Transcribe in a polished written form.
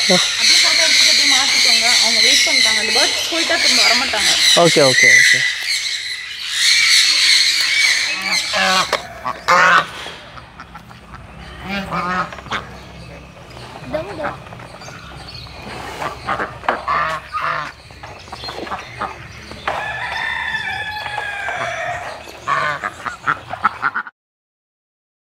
அப்படியே ஃபோட்டோ எடுத்துட்டு அப்படியே மாற்றிக்கோங்க. அவங்க வெயிட் பண்ணிட்டாங்க. அந்த பேர்ட்ஸ் போயிட்டா திரும்ப வரமாட்டாங்க. Okay okay okay.